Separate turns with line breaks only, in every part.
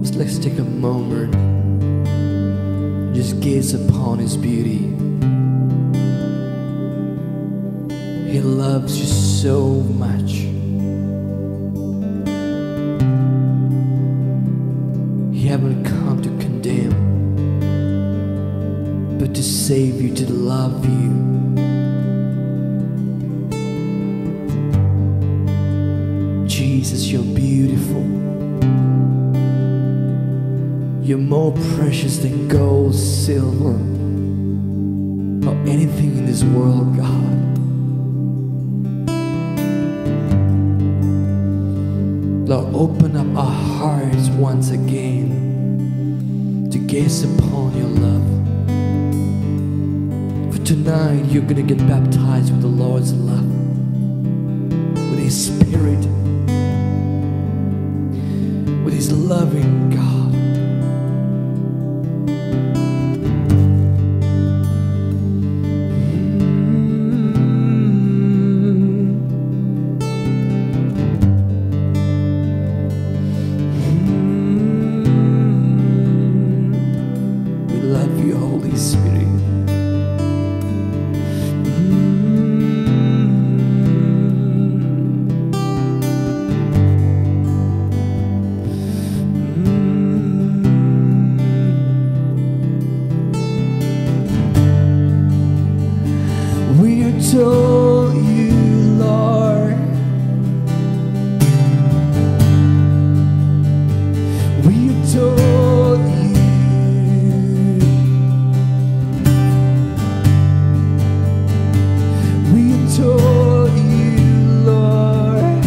So let's take a moment, just gaze upon His beauty. He loves you so much. He haven't come to condemn, but to save you, to love you. Jesus, you're beautiful. You're more precious than gold, silver, or anything in this world, God. Lord, open up our hearts once again to gaze upon your love. For tonight, you're gonna get baptized with the Lord's love, with His Spirit, with His loving God. Adore you, Lord. We adore you. We adore you, Lord.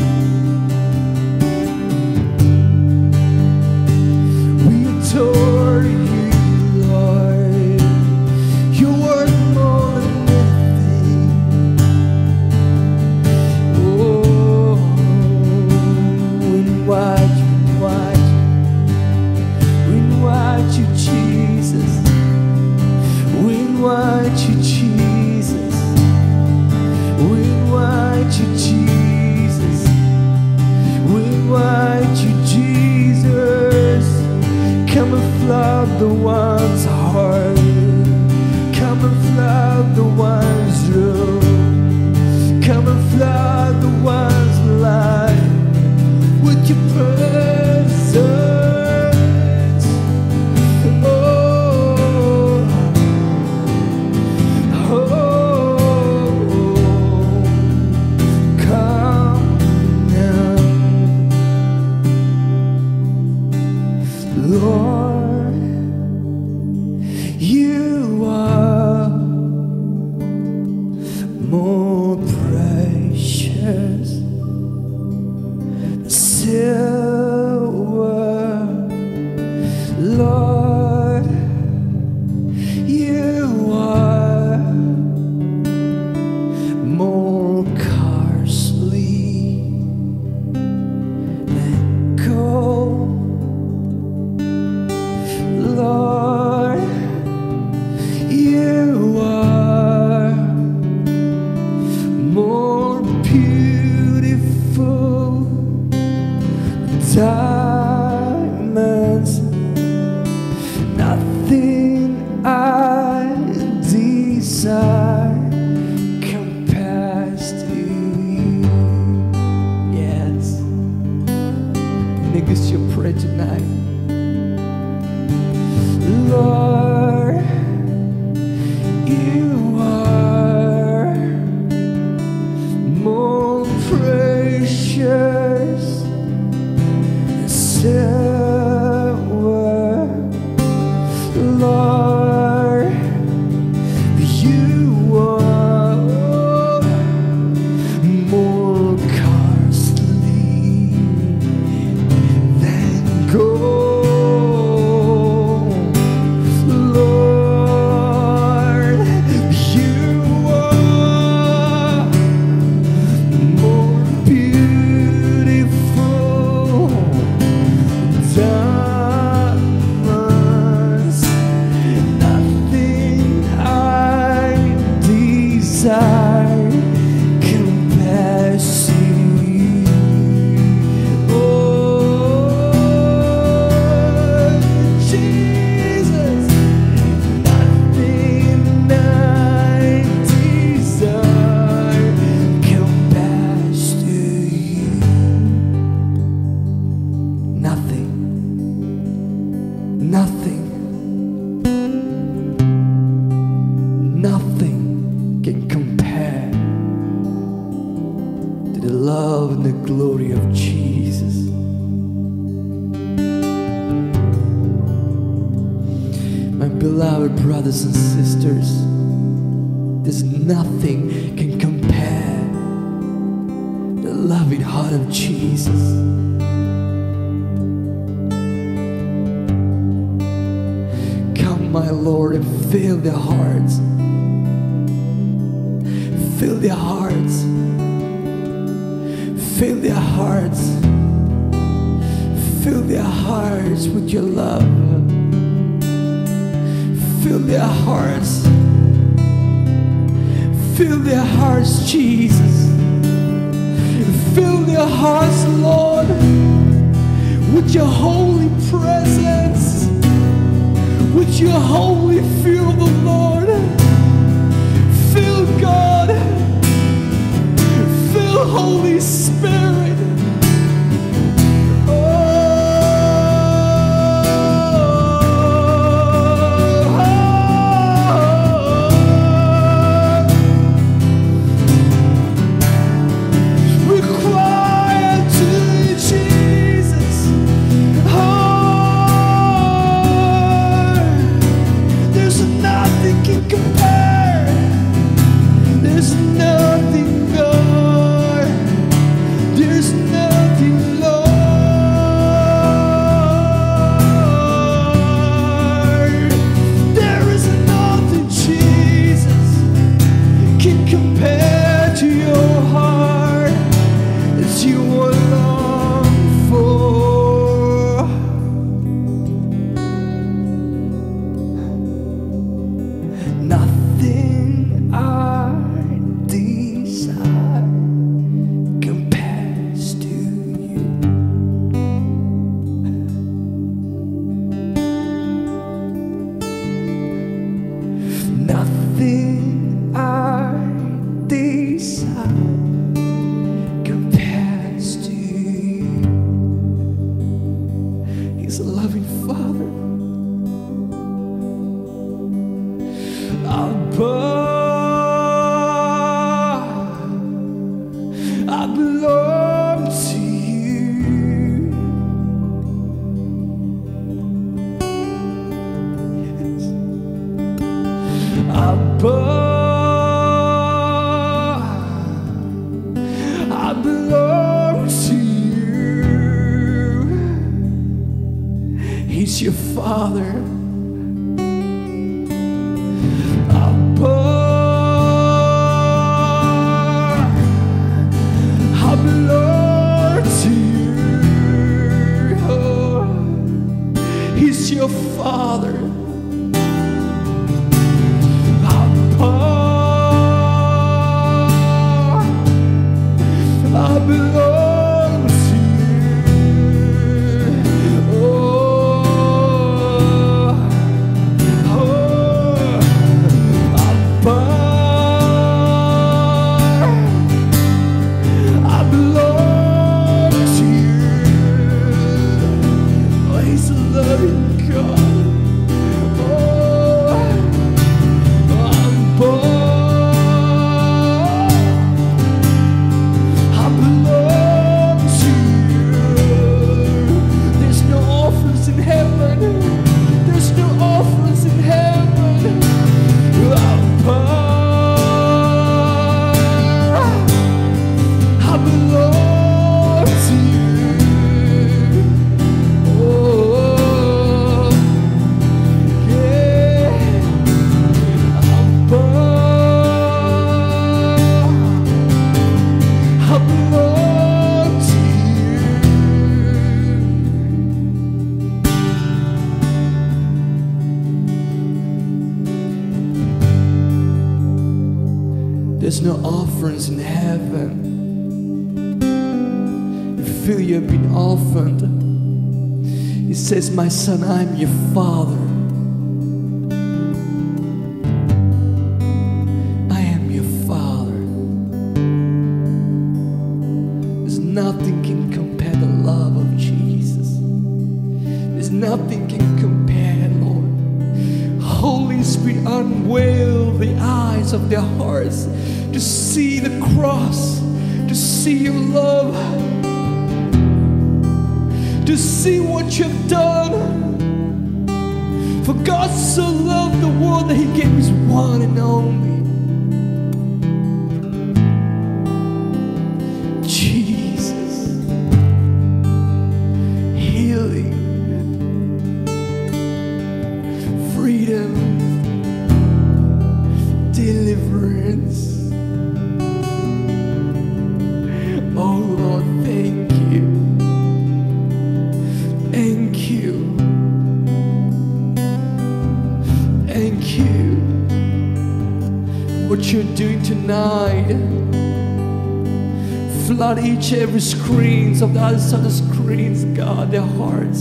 We adore you, Lord. You're worth more than flood the one's heart, come and flood the one's room, come and flood the one's life with your presence. Oh, come now, Lord. You are more precious than silver, Lord. You are more costly than gold, Lord. You are more beautiful than diamonds, Nothing can compare to the love and the glory of Jesus. My beloved brothers and sisters, there's nothing can compare the loving heart of Jesus. Come, my Lord, and fill their hearts. Fill their hearts. Fill their hearts. Fill their hearts with your love. Fill their hearts. Fill their hearts, Jesus. Fill their hearts, Lord, with your holy presence, with your holy feel the Lord. Fill God. Fill Holy Spirit. He's your Father. Abba, I belong to you. He's your Father. Abba, I belong to you. There's no offerings in heaven. You feel you've been orphaned. He says, my son, I'm your father. I am your father. There's nothing can compare the love of Jesus. There's nothing can compare Holy Spirit, unveil the eyes of their hearts to see the cross, to see your love, to see what you've done. For God so loved the world that He gave His one and only. Jesus, healing, freedom, deliverance. Oh Lord, thank you. Thank you. Thank you. What you're doing tonight, flood each every screens of the other side of the screens, God, their hearts.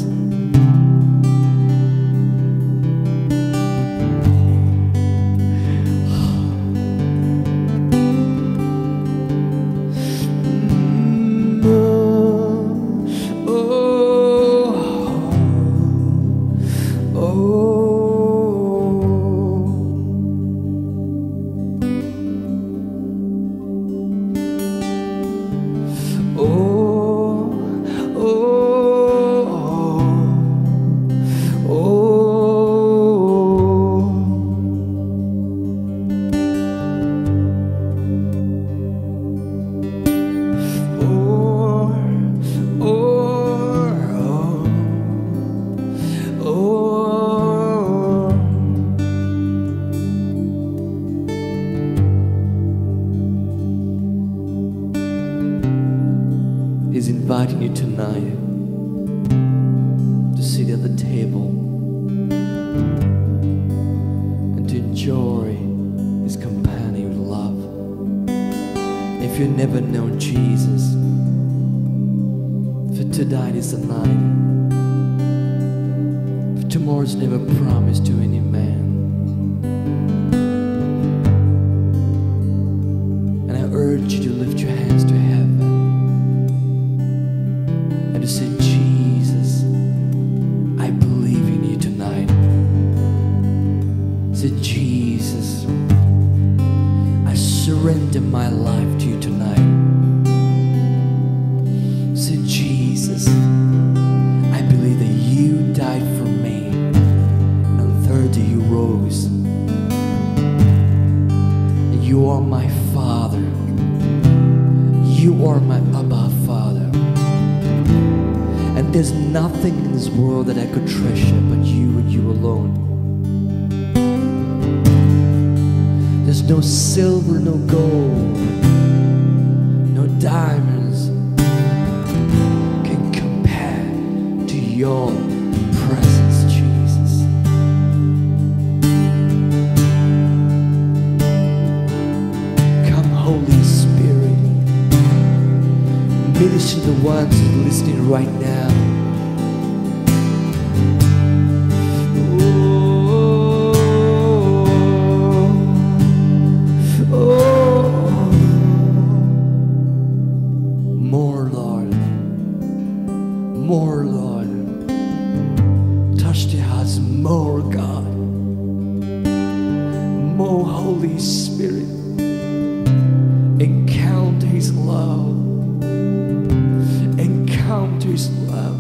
He's inviting you tonight to sit at the table and to enjoy His company with love. If you've never known Jesus, for tonight is the night. For tomorrow's never promised to any man. And I urge you to lift your hands to heaven and to say, Jesus, I believe in you tonight. Say, Jesus, I surrender my life to you tonight. Say, Jesus, I believe that you died for me, and on the third day you rose. And you are my Father. You are my Abba Father. And there's nothing in this world that I could treasure but you and you alone. There's no silver, no gold, no diamonds can compare to your presence, Jesus. Come, Holy Spirit, minister to the ones who are listening right now. More, Lord. Touch their hearts more, God. More, Holy Spirit. Encounter His love. Encounter His love.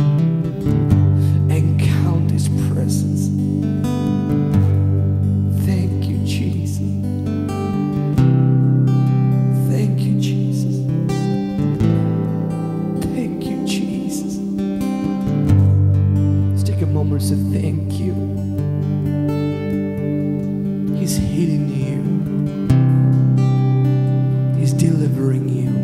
Encounter His presence. Thank you, Jesus. Thank you, Jesus. Thank you, Jesus. Let's take a moment to say thank you. He's healing you. He's delivering you.